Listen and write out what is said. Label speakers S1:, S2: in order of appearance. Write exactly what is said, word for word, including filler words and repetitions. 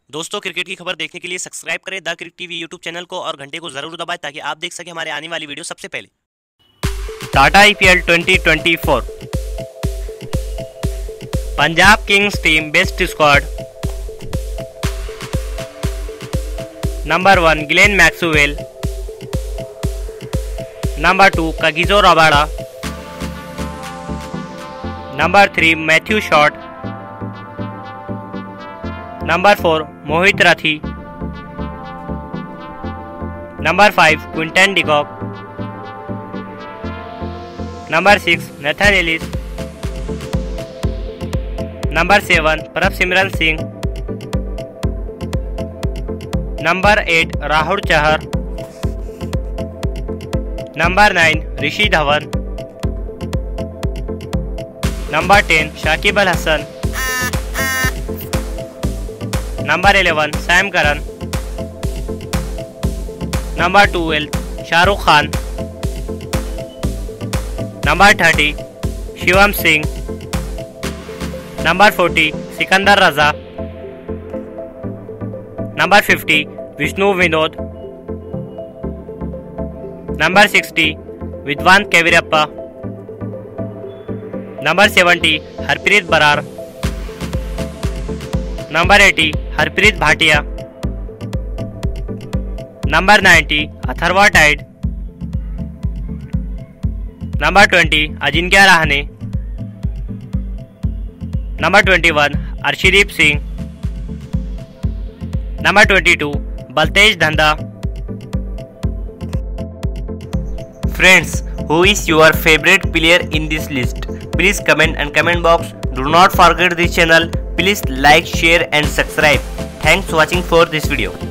S1: दोस्तों, क्रिकेट की खबर देखने के लिए सब्सक्राइब करें the Crick TV YouTube channel को और घंटे को जरूर दबाएं ताकि आप देख सकें हमारे आने वाली वीडियो सबसे पहले। Tata IPL twenty twenty four Punjab Kings team best squad. Number one Glenn Maxwell, number two Kagiso Rabada, number three Matthew Short, number four Mohit Rathee, number five Quinton de Kock, number six Nathan Ellis, number seven Prabhsimran Singh, number eight Rahul Chahar, number nine Rishi Dhawan, number ten Shakib Al Hasan, number eleven Sam Curran, number twelve Shahrukh Khan, number thirty Shivam Singh, number forty Sikandar Raza, number fifty Vishnu Vinod, number sixty Vidwath Kaverappa, number seventy Harpreet Brar, number eighty Harpreet Bhatia, number ninety Atharva Taide, number twenty Ajinkya Rahane, number twenty one Arshdeep Singh, number twenty two Baltej Dhanda. Friends, who is your favorite player in this list? Please comment and comment box. Do not forget this channel. Please like, share and subscribe. Thanks for watching for this video.